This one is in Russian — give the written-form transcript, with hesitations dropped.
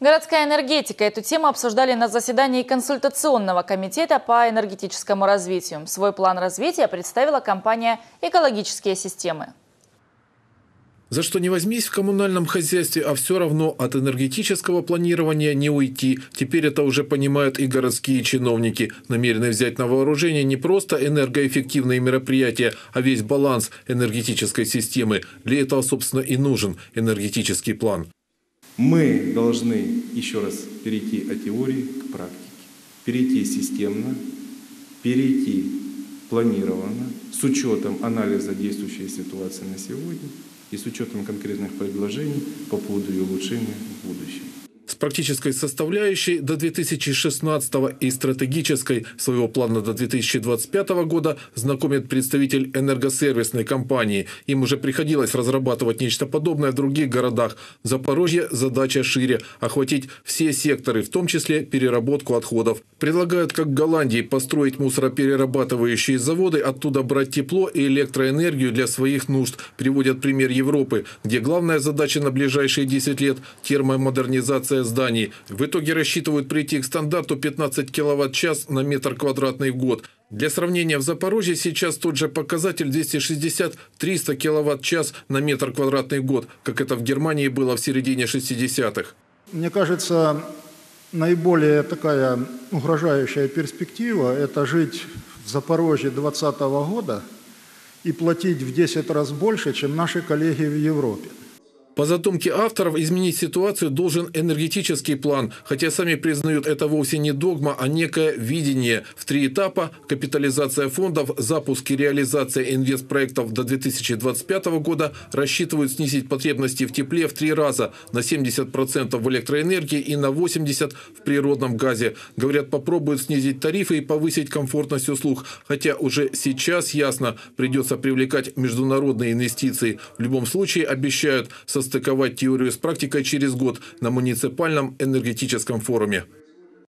Городская энергетика. Эту тему обсуждали на заседании консультационного комитета по энергетическому развитию. Свой план развития представила компания «Экологические системы». За что не возьмись в коммунальном хозяйстве, а все равно от энергетического планирования не уйти. Теперь это уже понимают и городские чиновники, намерены взять на вооружение не просто энергоэффективные мероприятия, а весь баланс энергетической системы. Для этого, собственно, и нужен энергетический план. Мы должны еще раз перейти от теории к практике. Перейти системно, перейти планированно, с учетом анализа действующей ситуации на сегодня и с учетом конкретных предложений по поводу ее улучшения в будущем. С практической составляющей до 2016 и стратегической своего плана до 2025 года знакомит представитель энергосервисной компании. Им уже приходилось разрабатывать нечто подобное в других городах. В Запорожье задача шире – охватить все секторы, в том числе переработку отходов. Предлагают, как в Голландии, построить мусороперерабатывающие заводы, оттуда брать тепло и электроэнергию для своих нужд. Приводят пример Европы, где главная задача на ближайшие 10 лет – термомодернизация зданий. В итоге рассчитывают прийти к стандарту 15 киловатт-час на метр квадратный в год. Для сравнения, в Запорожье сейчас тот же показатель 260-300 киловатт-час на метр квадратный в год, как это в Германии было в середине 60-х. Мне кажется, наиболее такая угрожающая перспектива – это жить в Запорожье 2020 года и платить в 10 раз больше, чем наши коллеги в Европе. По задумке авторов, изменить ситуацию должен энергетический план, хотя сами признают, это вовсе не догма, а некое видение. В 3 этапа – капитализация фондов, запуск и реализация инвестпроектов до 2025 года рассчитывают снизить потребности в тепле в 3 раза – на 70% в электроэнергии и на 80% в природном газе. Говорят, попробуют снизить тарифы и повысить комфортность услуг, хотя уже сейчас ясно, придется привлекать международные инвестиции. В любом случае, обещают состыковать теорию с практикой через год на муниципальном энергетическом форуме.